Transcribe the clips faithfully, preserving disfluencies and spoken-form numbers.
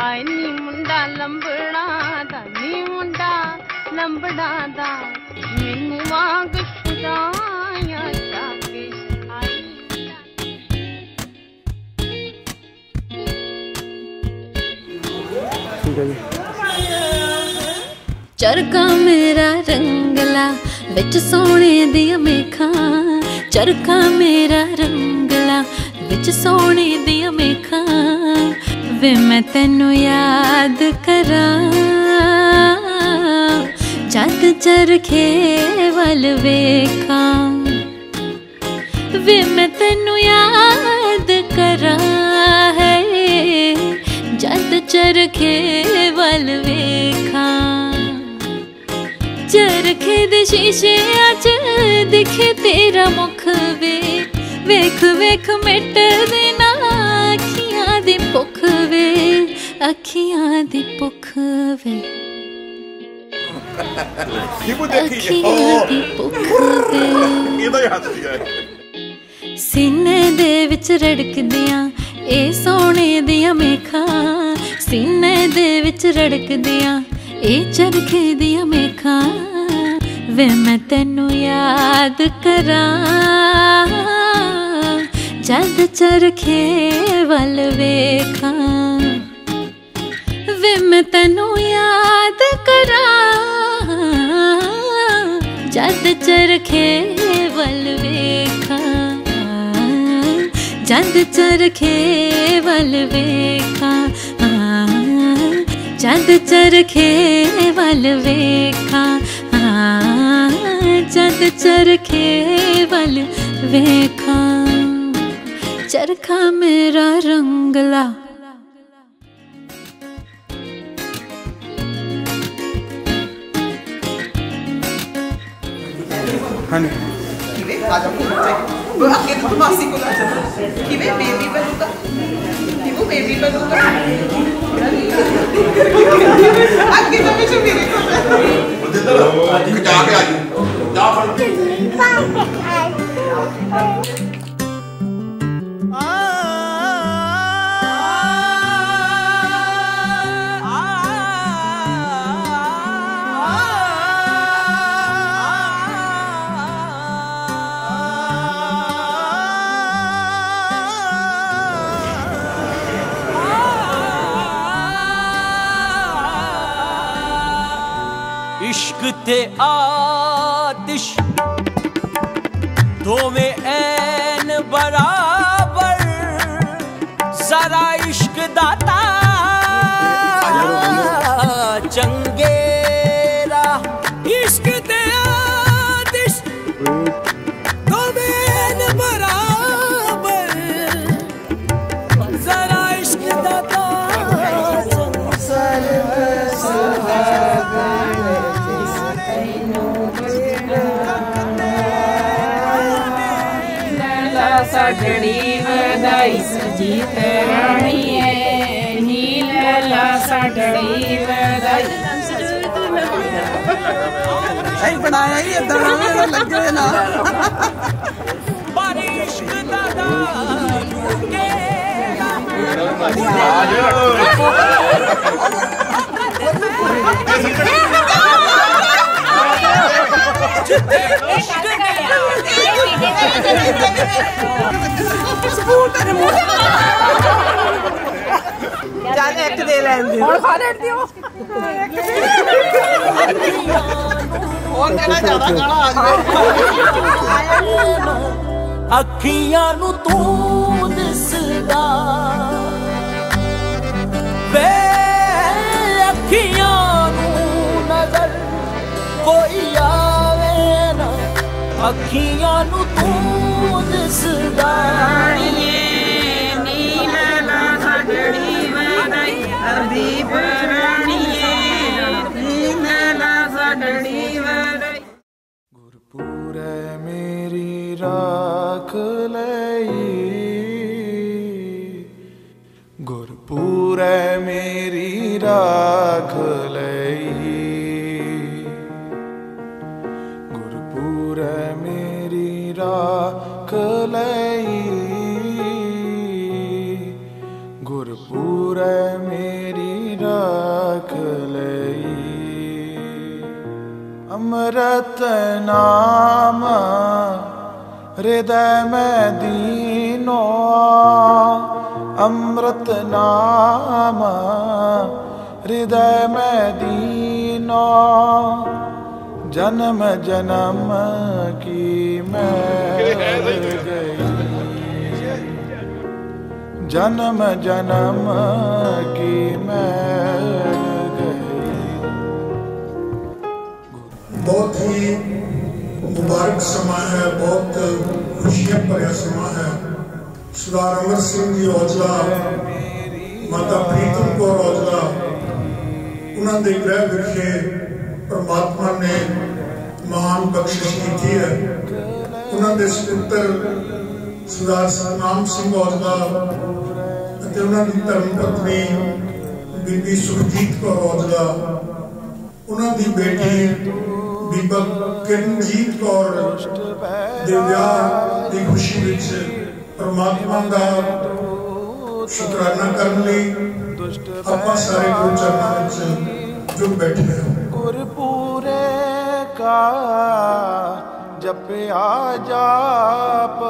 ਹਾਏ ਨੀ ਮੁੰਡਾ ਲੰਬੜਾ ਦਾ ਨੀ ਮੁੰਡਾ ਲੰਬੜਾ ਦਾ ਮੈਨੂੰ ਵਾਂਗ ਸ਼ੁਦਾਇਆ ਜਾਕੇ ਆਈ ਠੀਕ ਹੈ ਜੀ। चरखा मेरा रंगला विच सोने दिया मेखा चरखा मेरा रंगला विच सोने दिया मेखा वे मैं तेनू याद करा जद चरखे वल वेखा वे मैं तेनू याद करा है जद चरखे वल वेखा चरखे दे शीशे अच दिखे तेरा मुख वे वेख वेख मिट देना अखियां दी भुख वे अखियां दी भुख वे अखियां दी भुख वे सीने दे विच रड़कदियां ए सोने दियां मेखा सीने दे विच रड़कदियां ए चरखे दिया मेखा वे मैं तेनू याद करा जद चरखे वल वेखा वे मैं तेनू याद करा जद चरखे वल वेखा जद चरखे वल वेखा जद चरखे वल वेखा जद चरखे वल वेखा चरखा मेरा रंगला हाँ वो आगे मासी को ला कि वे बेबी बनूंगा कि वो बेबी बनूंगा आगे तो मुझे मेरे को जाके आ जा इश्क ते आतिश दोवें ऐन बराबर जरा इश्क दाता चंगेरा इश्क ते आतिश दोवें ऐन बराबर जरा इश्क दाता साजड़ी वदाई सजी रानी है नीला साजड़ी वदाई ऐ बनाया ही इधर में लगे ना बारिश दादा जाने एक दे लेंगे और खा लेती हो और कहना ज्यादा गाना आ गया अखियां नू तू दिसदा वे अखियां नू नजर कोई आवे ना अखियां नू तू दिसदा नीला साजड़ी वदाई हबीब रानी है नीला साजड़ी वदाई गुरपुर मेरी राख लई गुरपुर मेरी राख लई गुरपुर मेरी राख लई गुरपुर मेरी अमृत नाम हृदय में दीनो, अमृत नाम हृदय में दीनो, जन्म जन्म की मैल गई, जन्म जन्म की मैल गई। बहुत ही मुबारक समा है, बहुत खुशियां भरिया समा है। सरदार अमर सिंह जी औजला, माता प्रीतम कौर औजला, उन्होंने गृह विखे परमात्मा ने महान बख्शिश की है। उन्होंने सुपुत्र सरदार सतनाम सिंह औजला ਅਤੇ ਉਹਨਾਂ ਦੀ ਧਰਮ ਪਤਨੀ ਬੀਬੀ ਸੁਖਜੀਤ ਕੌਰ ਔਜਲਾ, ਉਹਨਾਂ ਦੀ ਬੇਟੀ ਬੀਬਾ ਕਿਰਨਜੀਤ ਕੌਰ ਦੇ ਵਿਆਹ ਦੀ ਖੁਸ਼ੀ ਵਿੱਚ ਪਰਮਾਤਮਾ ਦਾ ਸ਼ੁਕਰਾਨਾ ਕਰਨ ਲਈ ਆਪਾਂ ਸਾਰੇ ਗੁਰੂ ਚਰਨਾਂ ਵਿੱਚ ਜੁੜ ਬੈਠੇ ਹਾਂ। गुरपुरे का जपया जाप,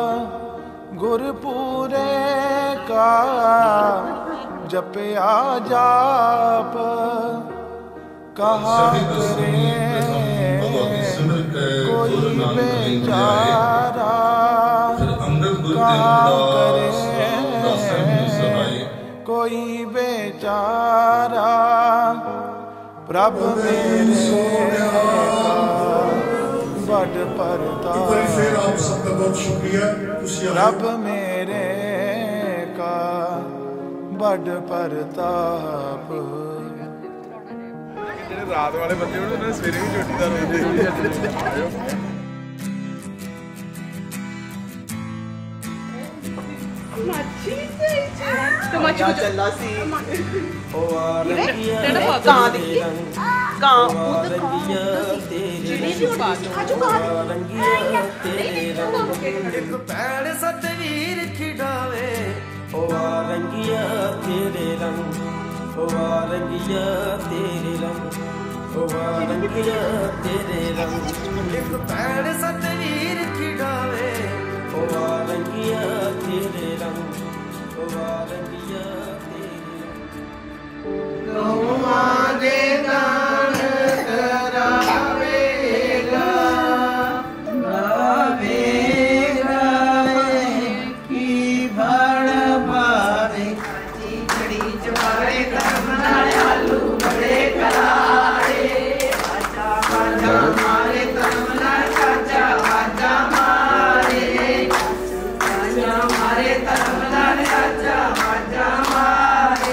गुरपुरे का जपया जाप, कहा करे कोई बेचारा, कहा करे कोई बेचारा, प्रभु मेरे बड़ परताप, फिर आप सबका बहुत शुक्रिया। प्रभु मेरे का बड़ परताप। रात वाले बंदे उन्होंने सवेरे भी चोटीदार होते। सतवीर खिड़ावे ओ रंगिया तेरे रंग, ओ रंगिया तेरे रंग, ओ रंगिया तेरे रंग, एक पैर सतवीर खिड़ावे ओ रंगिया तेरे रंग, ओ रंगिया तेरे रंग। गौवा दे दान करावेगा, गावेगा की भड़ बारे, खड़ी जवारे करना आलू बड़े करारे, आजा आजा मारे तरमना चाचा, आजा मारे, आजा मारे तरमना चाचा, आजा मारे,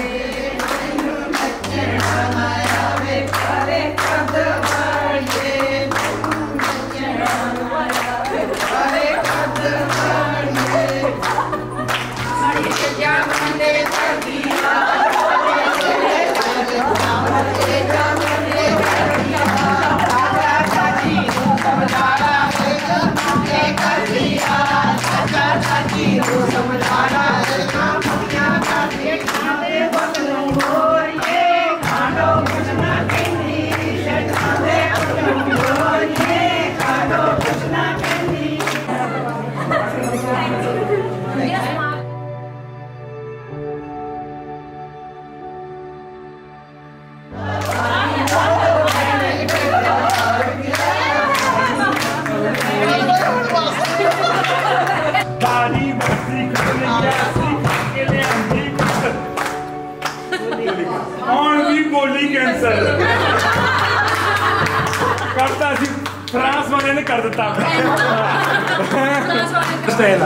करता सी फ्रांस वाले ने कर दिता स्टाइल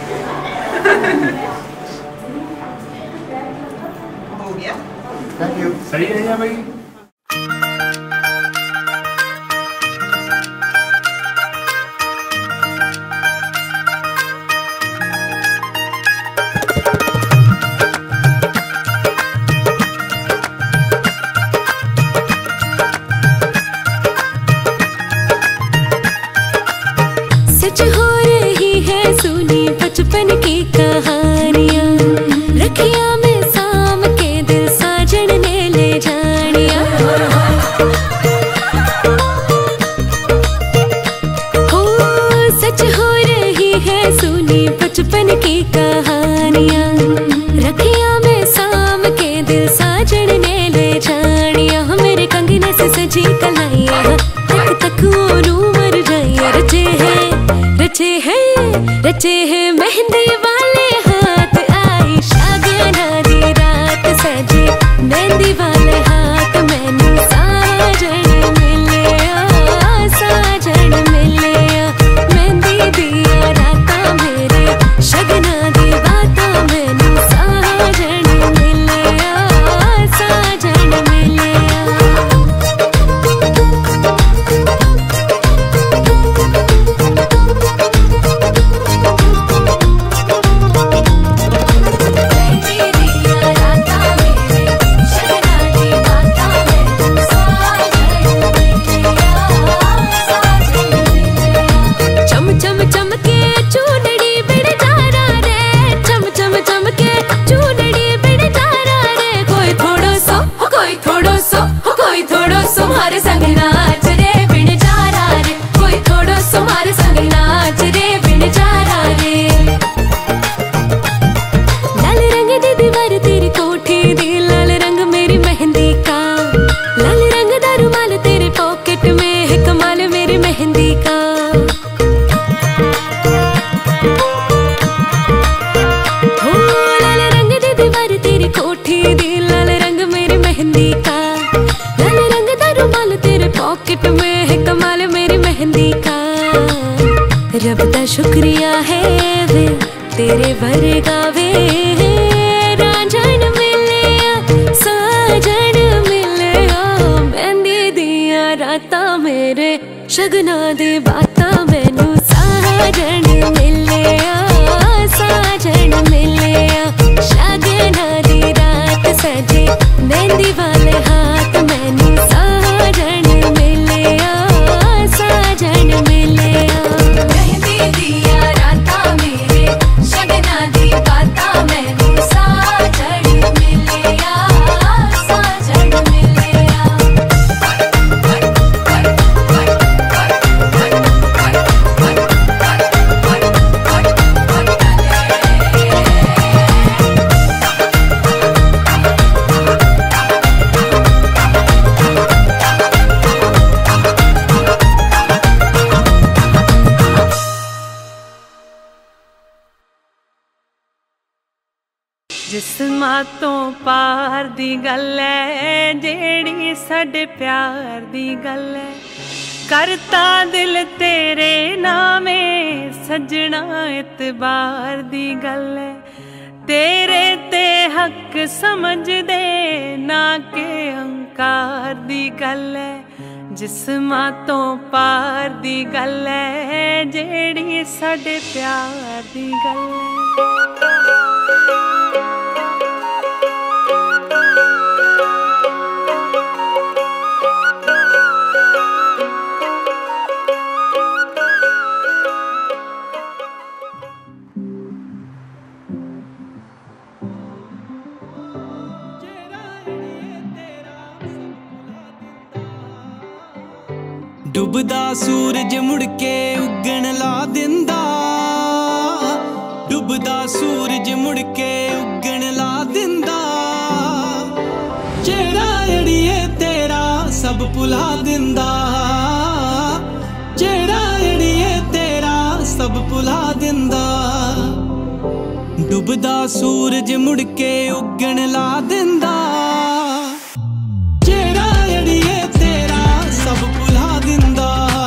हो गया। Thank you. सही है या भाई? सच हो रही है सुनी बचपन की कहानियाँ, रखिया में साम के दिल साजन ने ले जानिया। मेहंदी वाले हाथ मैनू साजन मिले साजन मिले मेहंदी दिया रातां मेरे शगना दी बातां मैनू साजन मिले साजन मिले मारे संग नाच रे बिन जारा रे कोई थोड़ो सो मारे संग नाच रे बिन जारा रे लाल रंग दी दीवार तेरी कोठी दी लाल रंग मेरी मेहंदी का लाल रंग दा रुमाल तेरे पॉकेट में है कमाल मेरी मेहंदी का हो लाल रंग दी दीवार तेरी कोठी दी लाल रंग मेरी मेहंदी का पॉकेट में है कमाल मेरी मेहंदी का रब दा शुक्रिया है वे तेरे वर्गा वे रांझन मिले साजन मिले मेहंदी दिया रातां मेरे शगना दे बातां मैनू साजन मिले साजन मिले शगना दी रात सजे मेहंदी वाले हाथ मैनू साजन मिले साजन मिले मेहंदी दिया रातां मेरे शगना दी बातां मैनू साजन मिले साजन मिले जिस्मां तो पार दी गल है जेड़ी साडे प्यार दी गल है करता दिल तेरे नामे सजना इतबार दी गल है तेरे ते हक समझ दे ना के अंकार दी गल है जिस्मां तो पार दी गल है जेड़ी साडे प्यार दी गल है डुबदा सूरज मुड़के उगण ला दिंदा डुबदा सूरज मुड़के उगण ला दिंदा चेहरा अड़िए तेरा सब भुला दिंदा चेहरा अड़िए तेरा सब भुला दिंदा डुबदा सूरज मुड़के उगण ला दिंदा चेहरा अड़िए तेरा सब भुला दिंदा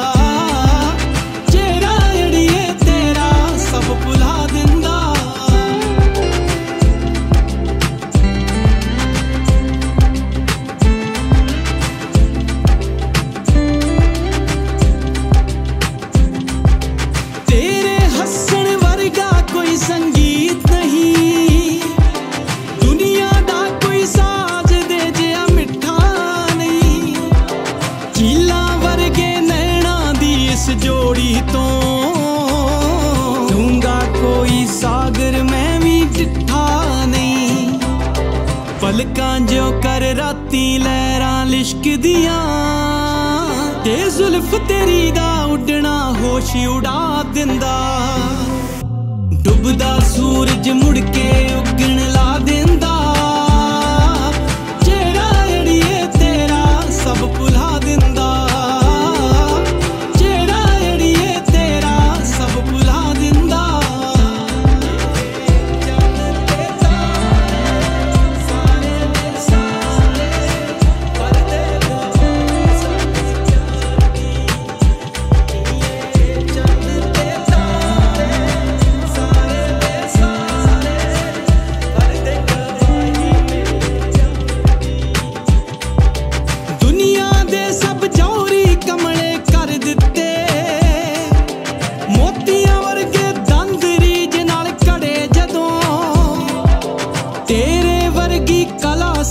चेहरा अड़िए तेरा सब भुला दिंदा तेरे हसन वर्गा कोई संगीत नहीं दुनिया दा कोई साज दे जिया मिठा नहीं चीला वर्गे नैना दी इस जोड़ी तो दूंगा कोई सागर मैं भी डिठा नहीं पलकां जो कर राती लहरां लिश्क दियां ते जुल्फ तेरी दा उड़ना होश उड़ा दिंदा डुबदा सूरज मुड़के उगण ला दिंदा चेहरा अड़िए तेरा सब भुला दिंदा चेहरा अड़िए तेरा सब भुला दिंदा सारे दे सारे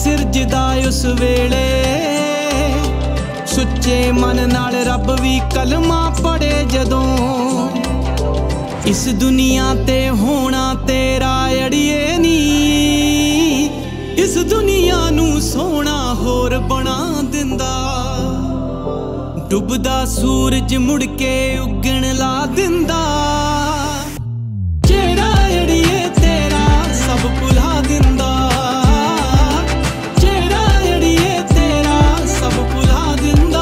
सिरजदा उस वेले सुच्चे मन नाल रब भी कलमा पढ़े जदों इस दुनिया ते होना तेरा अड़िए नी इस दुनिया नू सोना होर बना दिंदा डुबदा सूरज मुड़ के उगण ला दिंदा जेड़ा अड़िए तेरा सब भुला दिंदा जेड़ा अड़िए तेरा सब भुला दिंदा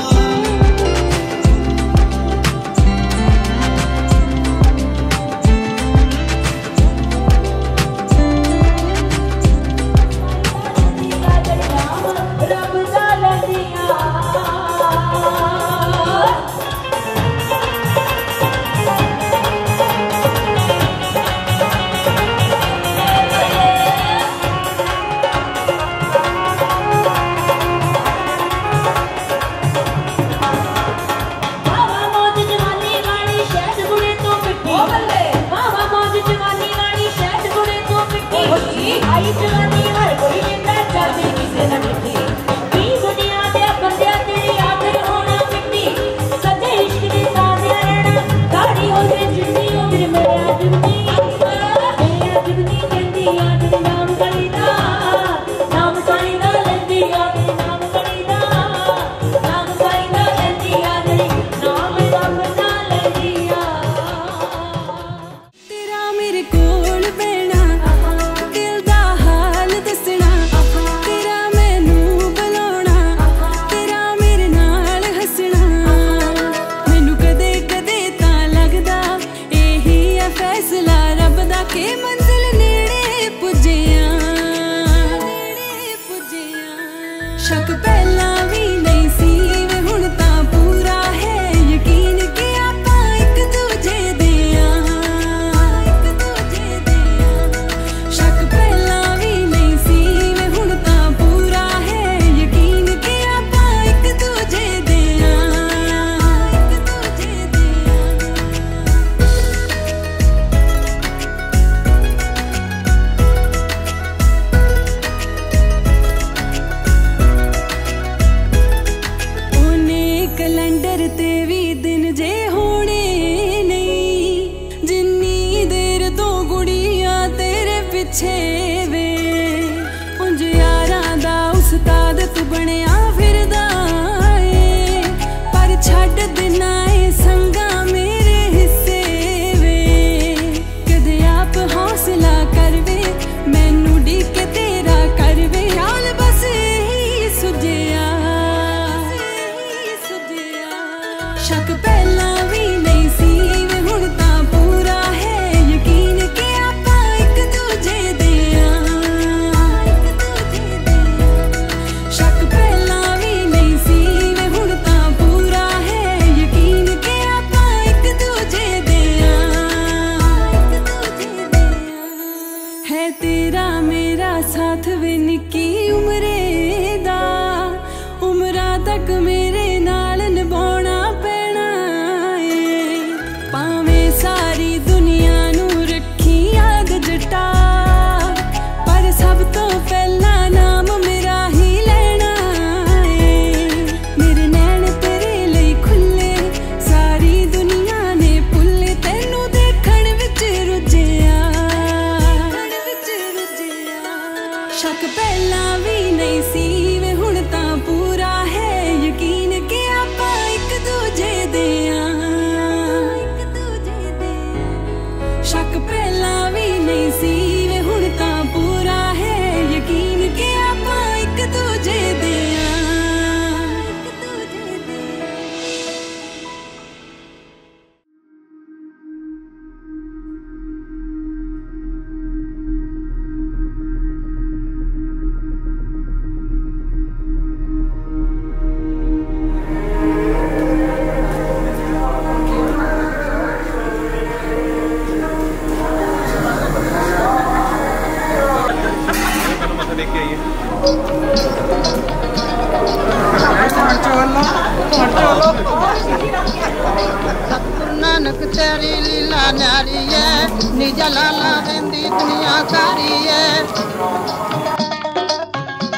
नानक तेरी लीला न्यारी है निज लाला हिंदी दुनिया सारी है।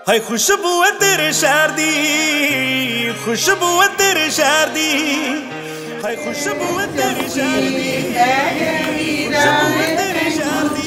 हाय खुशबू है तेरे शहर दी, खुशबू है तेरे शहर दी, हाय खुशबू है तेरे शहर दी, खुशबू है तेरे शहर दी।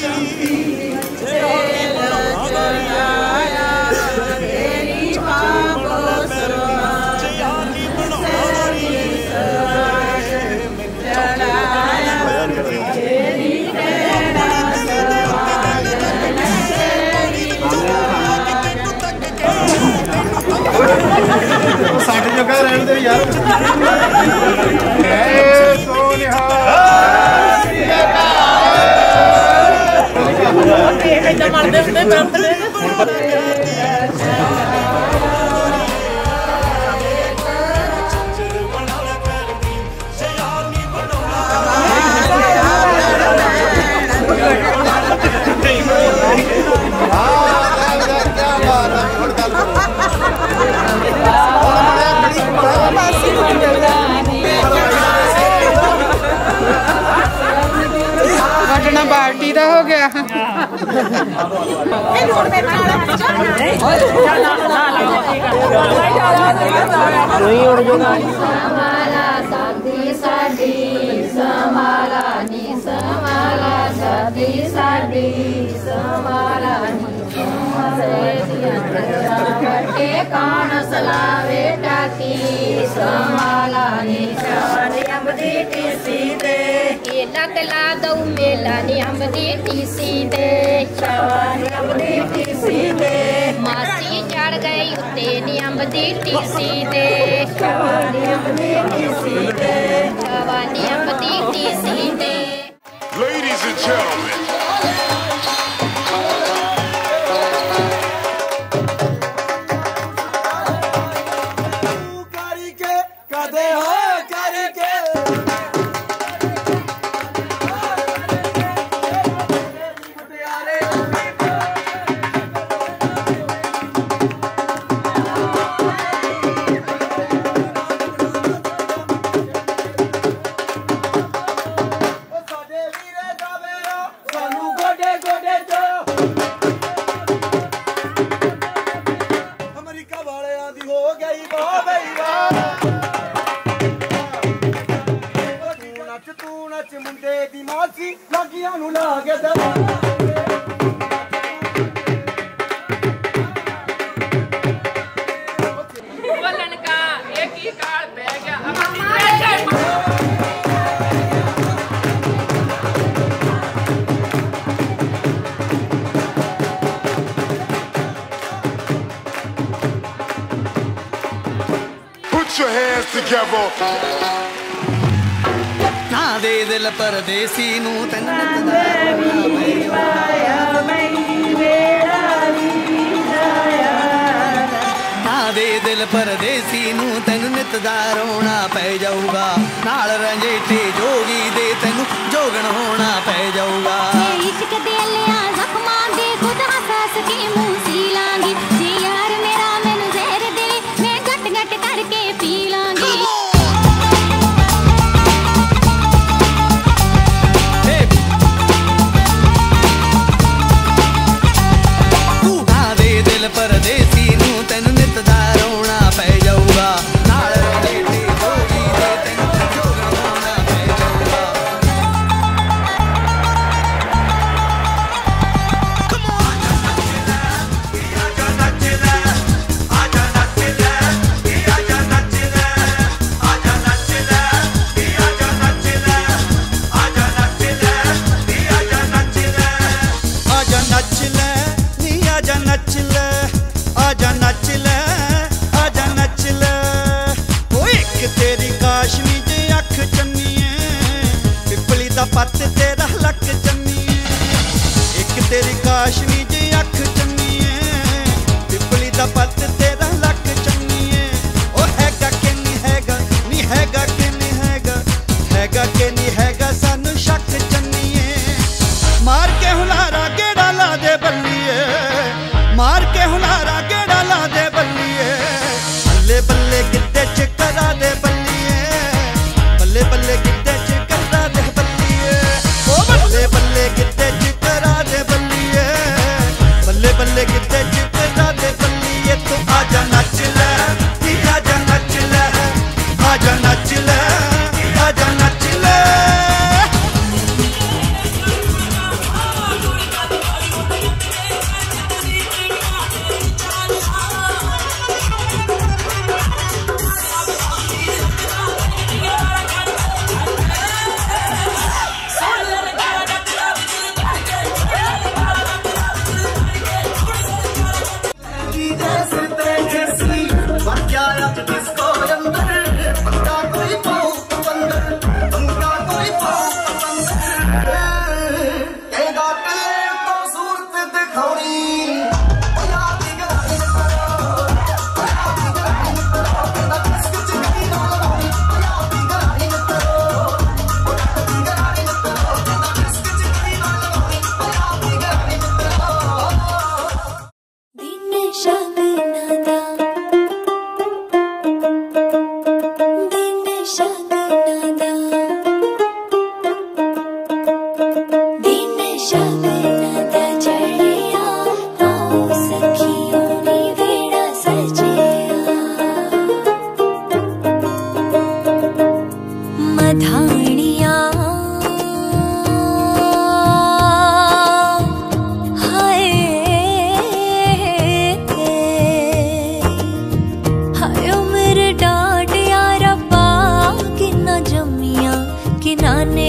साठ जगह रहने दे यार। सोनिहा इधर मरदे होंदे बरफदे वटना बाल्टी का हो गया। लक ला दऊ मेला नी हम दी टीसी दे, मासी चढ़ गई उते नी हम दी टीसी दे, जवानी हम दी टीसी दे। Ladies and gentlemen, put your hands together. ना दे दिल परदेसी नू तन ना दे दिल परदेसी नू तेन नित दा रोना पै जाऊगा, नाल रंजेटे जोगी दे तेनू जोगण होना पै जाऊगा। इश्क दे लिया जख्मां दे खुद हंस हंस के मुंह सी लांगी, जे यार मेरा मैनू जहर दे मैं घट घट करके पी लांगी। दिल परदेसी नू तेन नित दा रोना पै जाऊगा, नाल रंजेटे जोगी दे तेनू जोगण होना पै जाऊगा। पत तेरा लक जम्मीए, एक तेरी काशनी जी अख जम्मीए, पिपली दा पत तेरा लक जम्मीए। ओ हैगा के नी हैगा, नी हैगा के नी हैगा, हैगा के नी हैगा सानू शक जम्मीए। मार के हुलारा गेड़ा ला दे बल्लीए, मार के हुलारा गेड़ा ला दे बल्लीए, बल्ले बल्ले गिद्दे च करा दे बल्लीए, बल्ले बल्ले गिद्दे च करा दे बल्लीए, ओ बल्ले बल्ले गिद्दे च करा दे बल्लीए, बल्ले बल्ले गिद्दे च करा दे बल्लीए।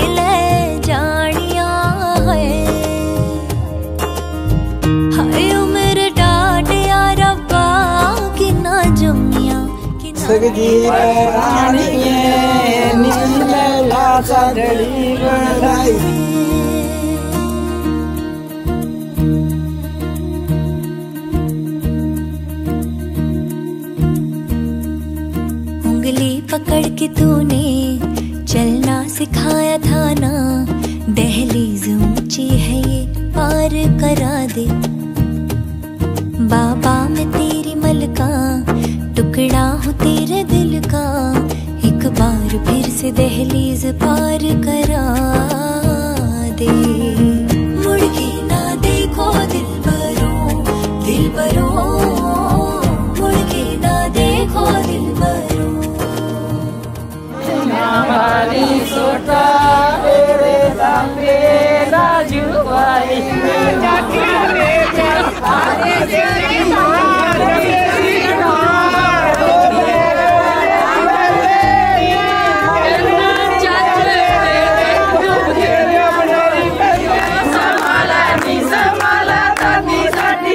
ले जानिया है हाय उम्र डाटिया रब्बा किन्ना जम्मिया सगजीर रानिए नीले लासा डली बनाई पकड़ के तूने चलना सिखाया था ना दहलीज ऊंची है ये पार करा दे बाबा मैं तेरी मलका टुकड़ा हूँ तेरे दिल का एक बार फिर से दहलीज पार करा दे मुड़ के ना देखो दिल भरो दिल भरो मुड़ के ना देखो दिल भरो हमारी सोटा तेरे लंबे राजुआई जाके ले जा आरे तेरी मार तेरी मार तेरे संभाला नी संभाला दादी साडी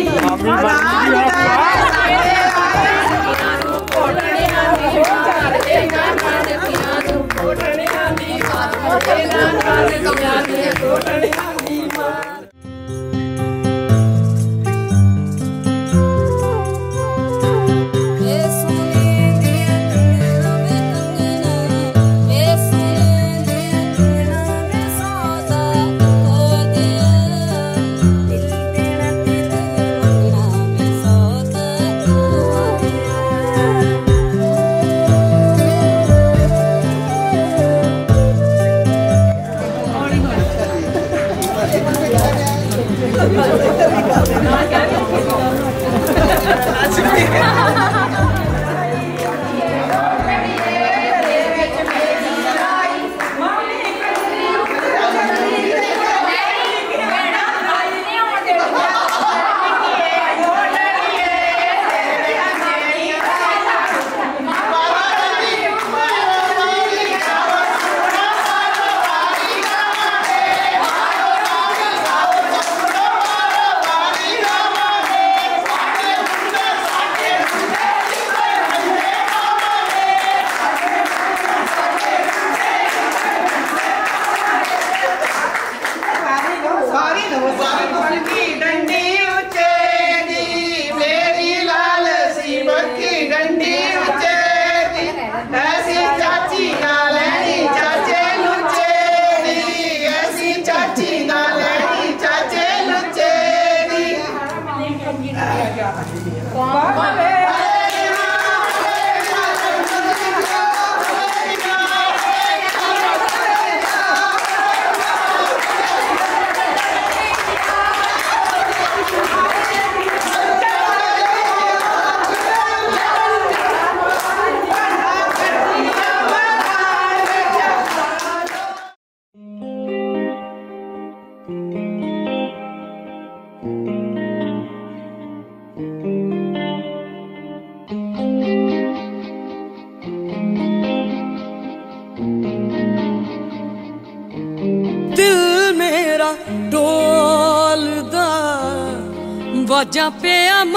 वाजा पे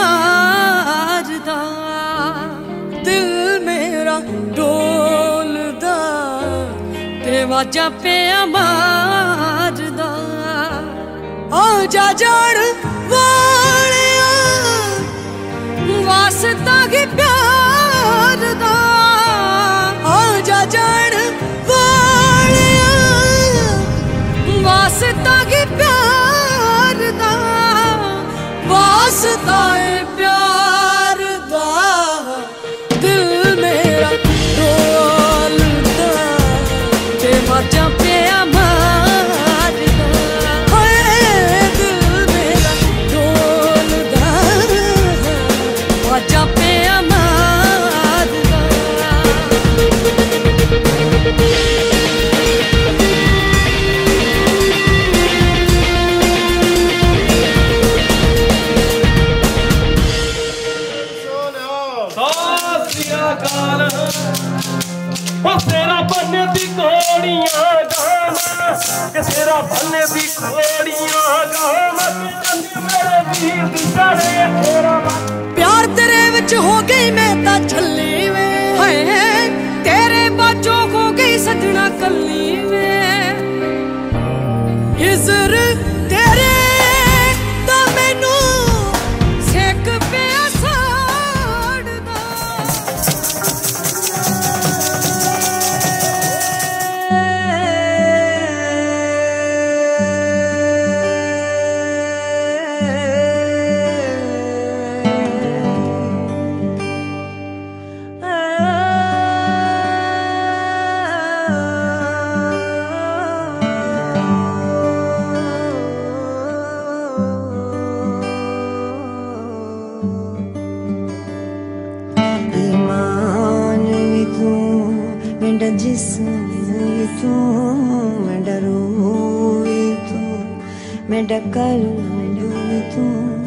मारदा दिल मेरा डोलदा ते वाजा पे मारदा आ जा जान वालिया वास्ता की प्यार दा आ जा जान वालिया वास्ता की प्यार दा वास्ता प्यार दा दिल मेरा डोलदा ते वाजा पे मारदा हाय दिल मेरा डोलदा वाजा पे मारदा कि तेरा भन्ने दी खोड़ियां गाओ मत मेरे वीर दी साड़े तेरा प्यार तेरे विच हो गई मैं ता छल्ली वे हाय तेरे बाजों हो गई सजना कल्ली वे इज़र तेरे ता मैनू सेक पे साड़दा जिस्म भी तू मेरा रूह भी तू मेरा कल्ब भी तू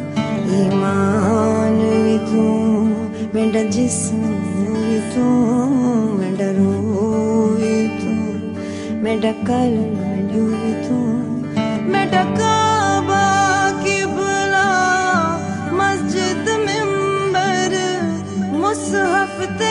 ईमान भी तू मेरा जिस्म भी तू मेरा रूह भी तू मेरा कल्ब भी तू मेरा काबा किबला मस्जिद मिंबर मुसहफ ते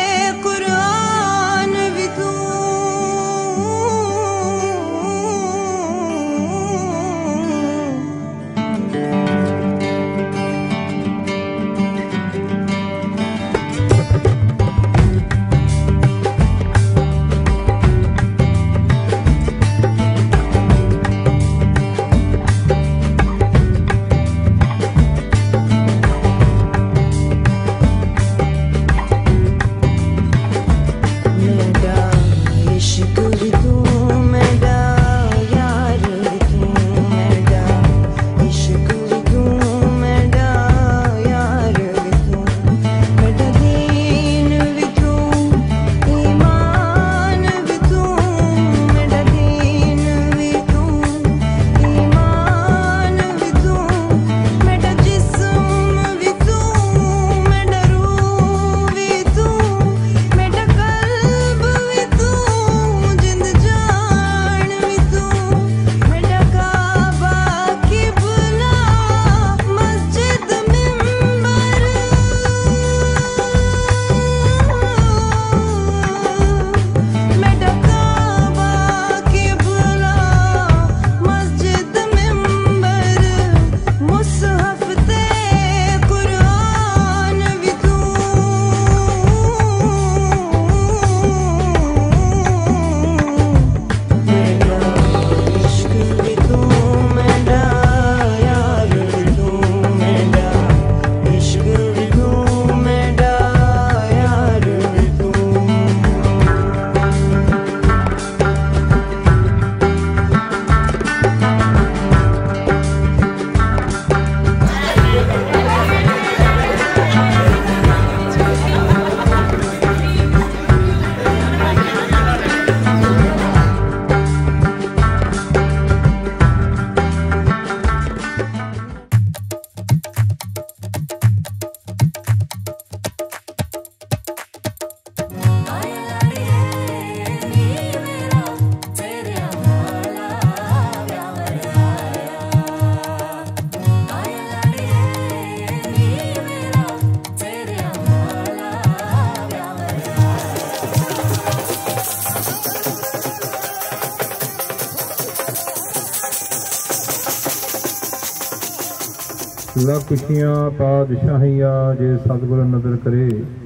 खुशियाँ पातशाहिया जे सतगुर नजर करे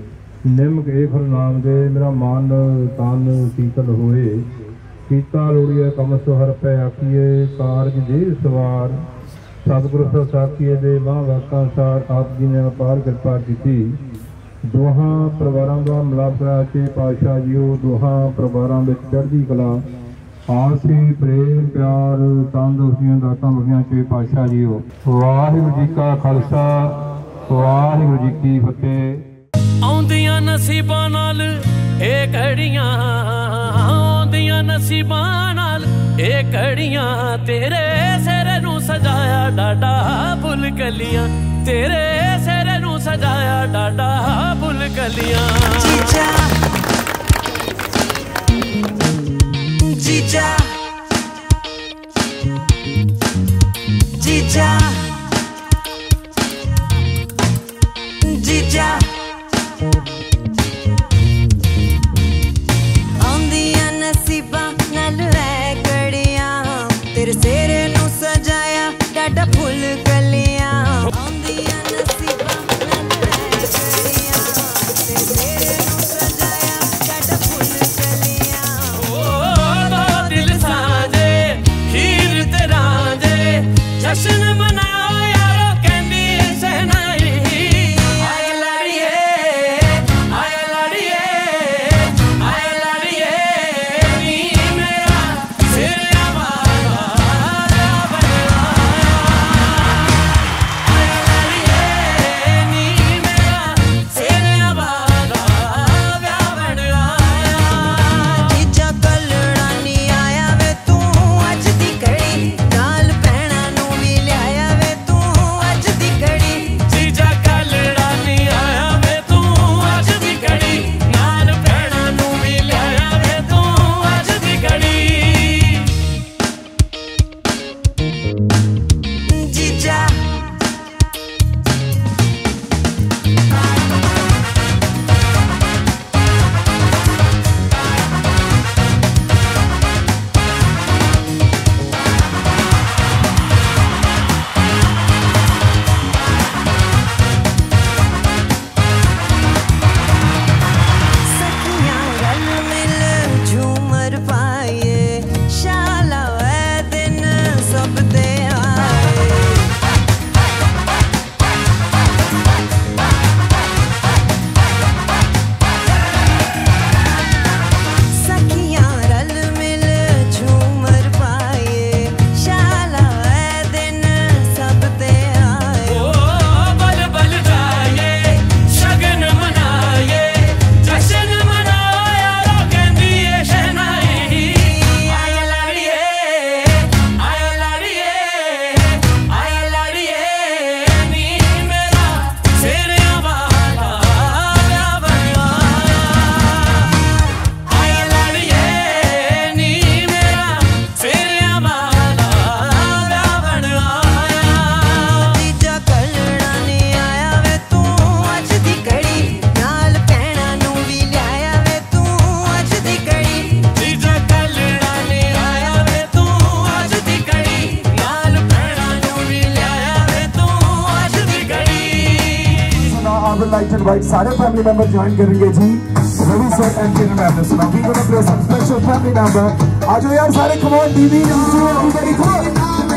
निमक एक नाम दे मेरा मन तन शीतल होए कीता लोड़िए कम सुहर पै आखिए कारज दे सवार सतगुर साखिए दे मां वाका सार आप जी ने अपार कृपा की दोहां परिवारों का मिलाप करा के पातशाह जीओ दोहां परिवारों में चढ़दी कला आसी प्रेम प्यार तंदुरुस्तियां दातां बखियां चे पातशाह जीओ वाहिगुरू जी का खालसा वाहिगुरू जी की फतेह। आउंदियां नसीबां नाल ए घड़ियां आउंदियां नसीबां नाल ए घड़ियां तेरे सिर नूं सजाया डाडा फुल कलियां तेरे सिर नूं सजाया डाडा फुल कलियां जीजा जीजा लाइट एंड वाइट सारे फैमिली मेंबर ज्वाइन करेंगे जी। Ravi sir and Kiran ma'am ने सुना we gonna play some special family number. आ जाओ यार सारे, come on TV everybody come on.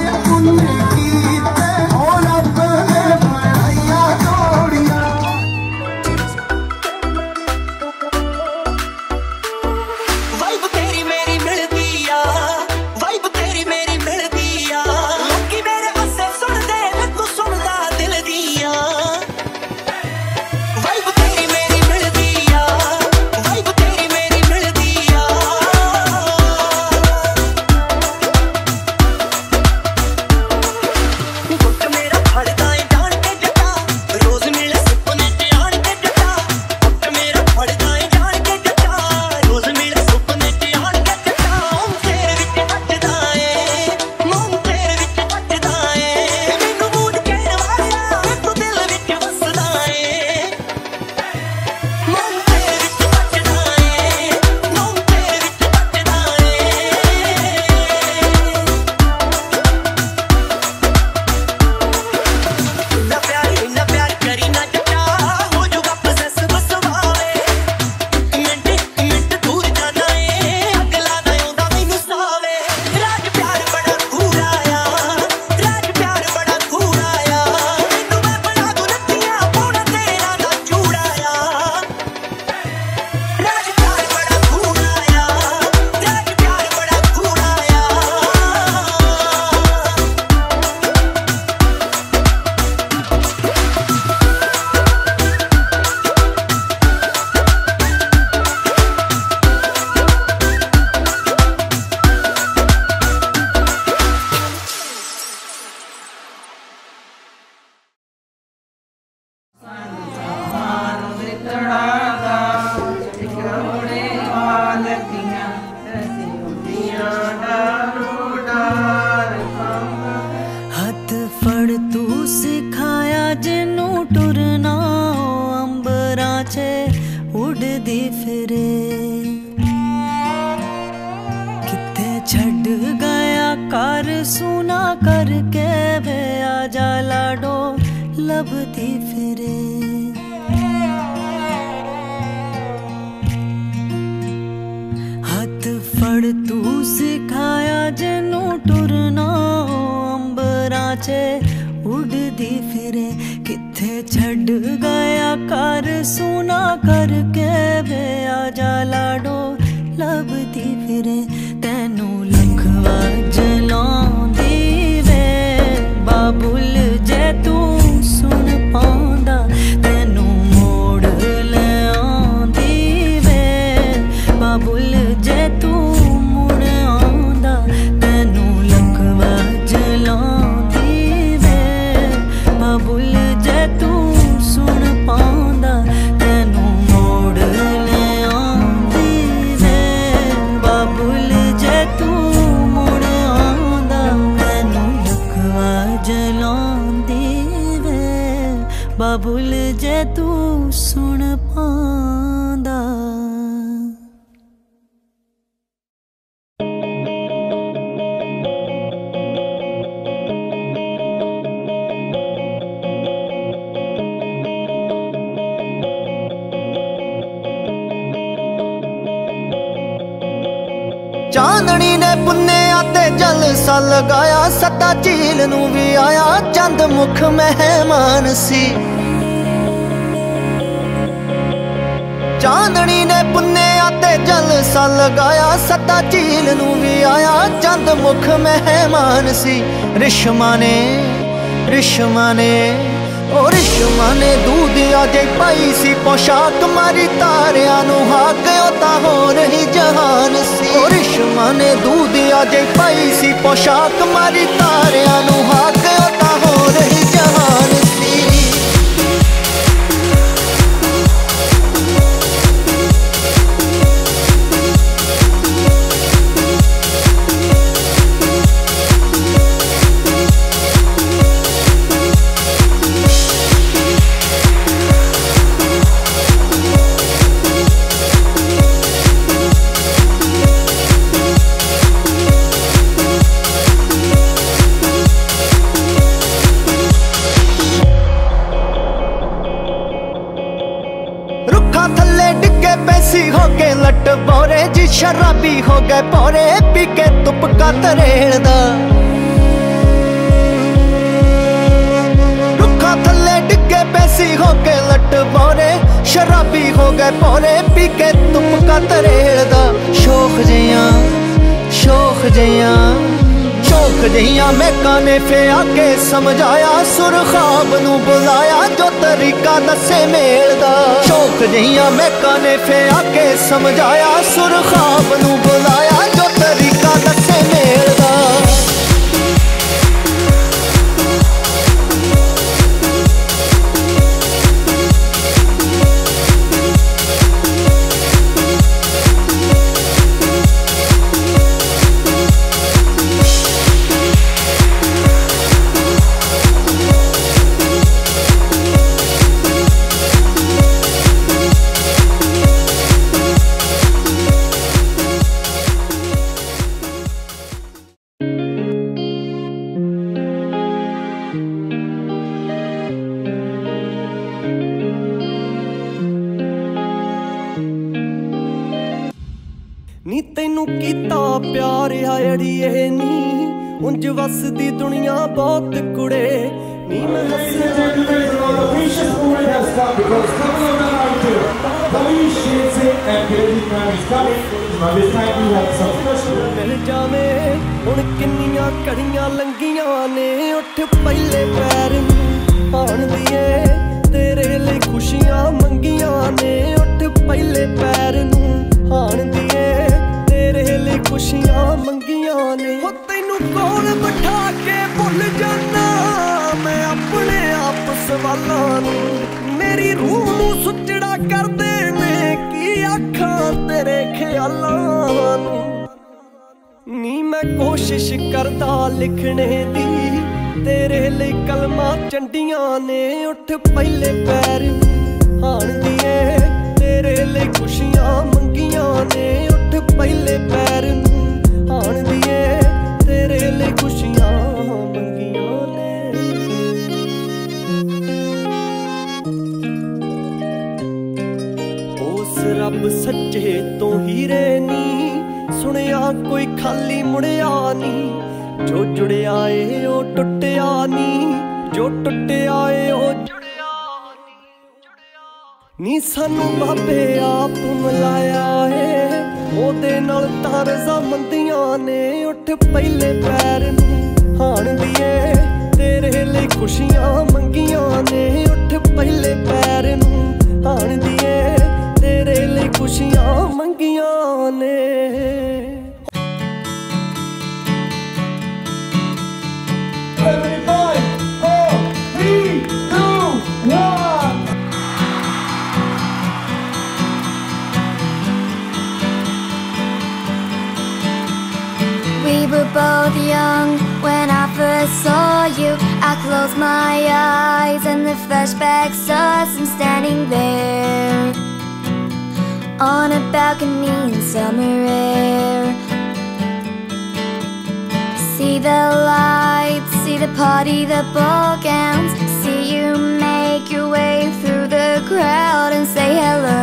चांदनी ने पुन्नेया ते जलसा लगाया, सदा झील नू भी आया चंद मुख मेहमान सी। चांदनी ने पुन्नेया ते जलसा लगाया, सदा झील नू भी आया चंद मुख मेहमान सी। रिश्मा ने रिश्मा ने ओ रिश्मा ने दूधिया जे पाई सी पोशाक, मारी तारिया नू हाक ओता हो रही जहान सी। ओ रिश्मा ने दूधिया जे पाई सी पोशाक, मारी तारिया नू हाक ओता हो रही जहान सी। शराबी हो गए पौरे पी के तुपका तरेड़दा रुखा थल्ले डिगे पैसी हो के लट पौरे शराबी हो गए पौरे पी के तुपका तरेड़दा शौक जियां शौक जियां शौक जियां मैं काने फे आके समझाया सुर ख्वाब नू बुलाया जो तरीका दसे मेल दा शौक जियां मैं काने फे आके समझाया सुर ख्वाब नू बुलाया जो तरीका दसे मेल दा नी तैनू कीता प्यार अड़िए नी उंज वसदी दुनिया बहुत कुड़े नी मैं मिल जावे हुण किन्नियां घड़ियां लंघियां ने उठ पहले पैर पाण दिए तेरे लिए खुशियां मंगियां ने उठ पहले पैर हाण दिए तेरे लिए खुशियां मंगियां ने हो तैनू कोल बिठा के भुल जाना मैं अपने आप सवालां नू मेरी रूह नू सुचड़ा कर देने की आखां तेरे ख्यालां नू नी मैं कोशिश करदा लिखने दी तेरे लिए कलमां चंडियां ने उठ पहले पैर हाण दिए तेरे लिए खुशियां मंगियां ने उठ पहले पैर हाण दिए तेरे लिए खुशियां मंगियां ने उस रब सच्चे तो हीरे नी सुनिया कोई खाली मुड़िया नी जो जुड़िया ए ओ टुटिया नी जो टुटिया ए ओ नी सानू बाबे आप मिलाया है ओदे नाल तां रज़ामंदियां ने उठ पहले पैर हाण दिए तेरे लिए खुशियां मंगियां ने उठ पहले पैर हाण दिए तेरे लिए खुशियां मंगियां ने We were both young when I first saw you. I closed my eyes and the flashback starts. I'm standing there on a balcony in summer air. See the lights, see the party, the ball gowns. See you make your way through the crowd and say hello.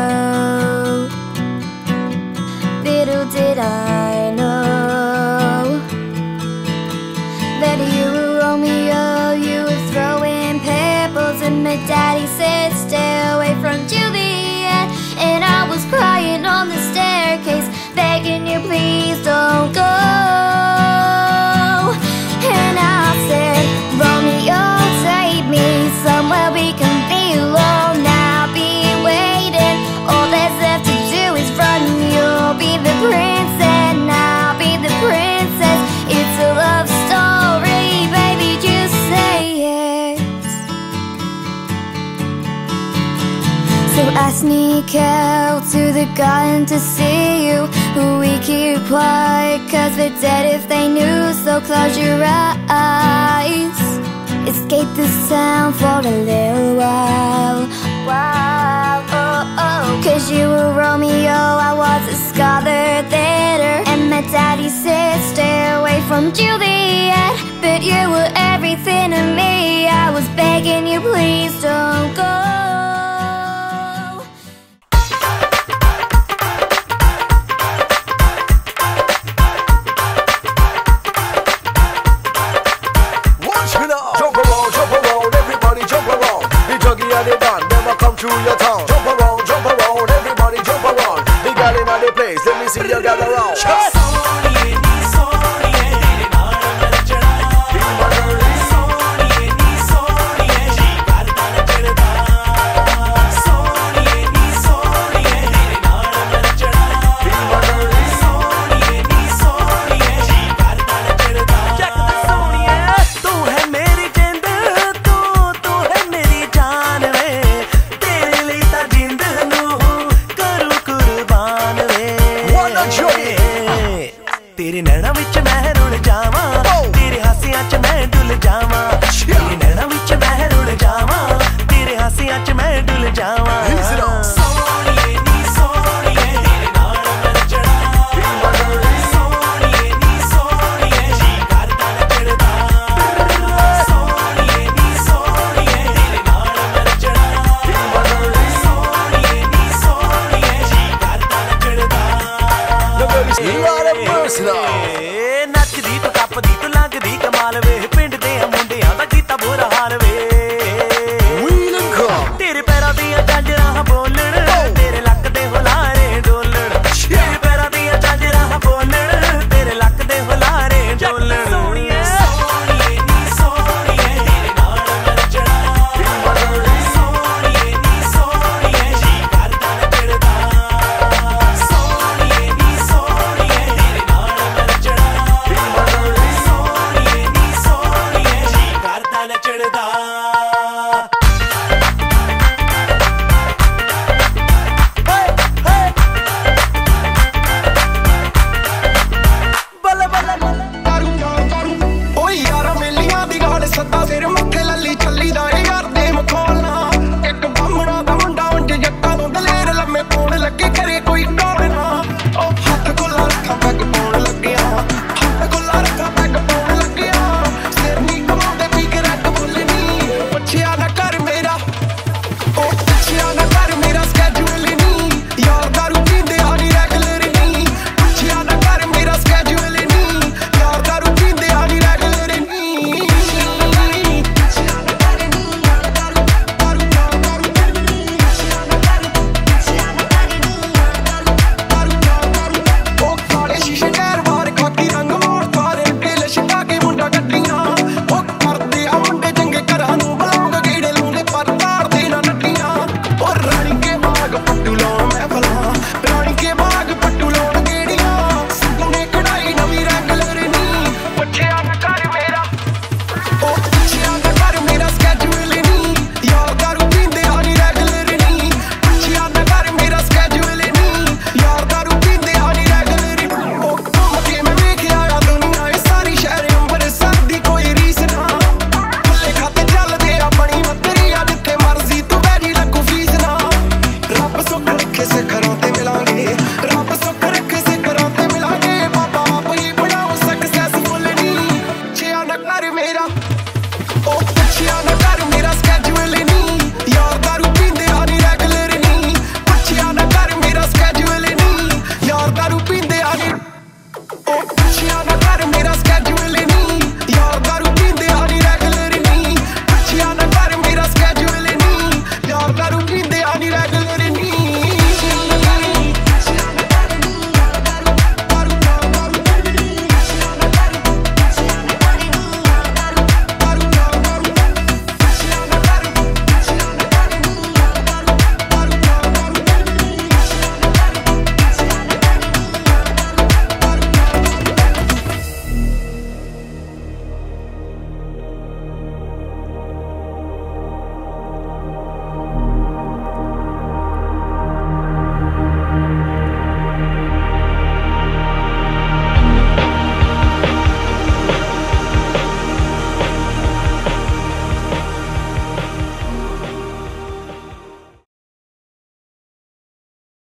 Little did I know that you were Romeo, you were throwing pebbles, and my daddy said stay away from Juliet. And I was crying on the staircase, begging you please don't go. And I said, Romeo, take me somewhere we can be alone. I'll be waiting, all that's left to do is run. You'll be the prince and I'll be the princess. It's a love story, baby, just say yes. So I sneak out to the garden to see you. We keep quiet cause we're dead if they knew. So close your eyes, escape the sound for a little while. Wow, oh, oh. Cause you were Romeo, I was a Scarlet Letter. And my daddy said stay away from Juliet. But you were everything to me, I was begging you please don't go. through your town. Jump around, jump around, everybody jump around. The girl in the place, let me see you gather around.